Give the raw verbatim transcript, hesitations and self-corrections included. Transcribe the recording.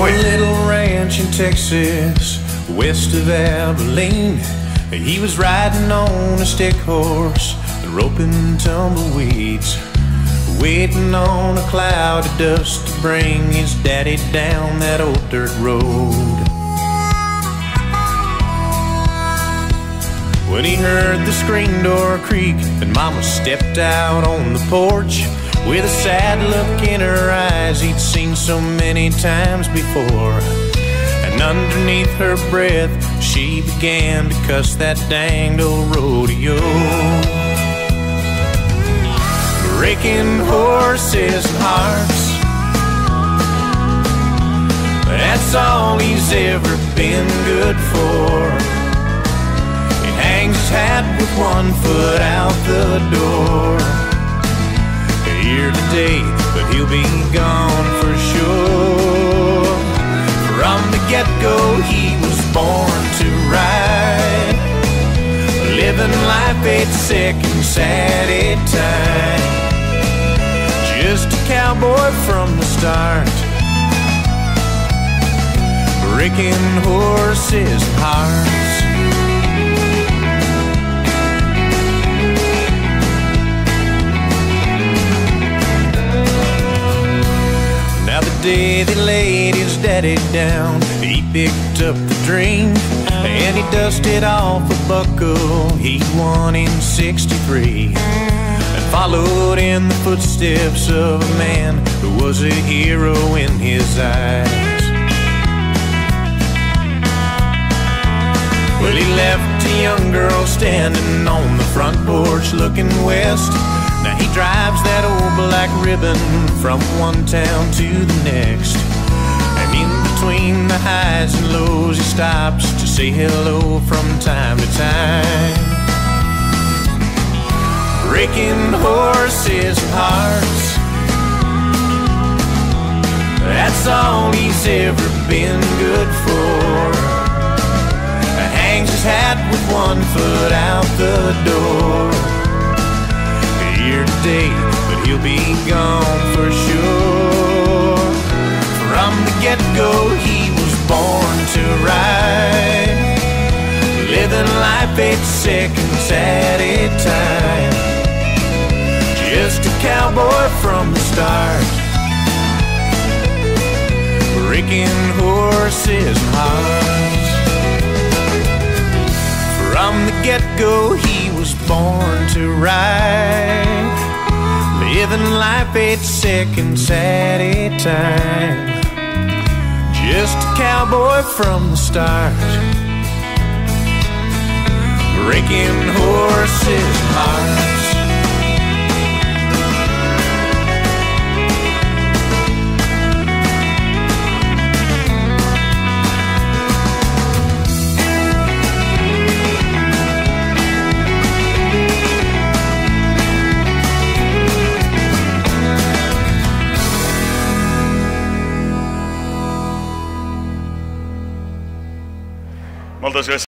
On quick. a little ranch in Texas, west of Abilene, he was riding on a stick horse, roping tumbleweeds, waiting on a cloud of dust to bring his daddy down that old dirt road. When he heard the screen door creak and Mama stepped out on the porch with a sad look in her eyes he'd seen so many times before, and underneath her breath she began to cuss that danged old rodeo. Breaking horses and hearts, that's all he's ever been good for. He hangs his hat with one foot out the door. Here today, but he'll be gone for sure. From the get-go he was born to ride, living life ain't seconds at a time. Just a cowboy from the start, breaking horses' hearts. Now the day they laid his daddy down, he picked up the dream and he dusted off a buckle he won in sixty-three, and followed in the footsteps of a man who was a hero in his eyes. Well, he left a young girl standing on the front porch looking west. Now he drives that old black ribbon from one town to the next, and in between the highs and lows he stops to say hello from time to time. Breaking horses' hearts, that's all he's ever been good for. Hangs his hat with one foot out the door. Here today, but he'll be gone for sure. From the get-go he was born to ride, living life eight seconds at a time. Just a cowboy from the start, breaking horses' hearts. From the get-go he was born to ride, living life eight seconds at a time. Just a cowboy from the start, breaking horses' hearts. Moltes gràcies.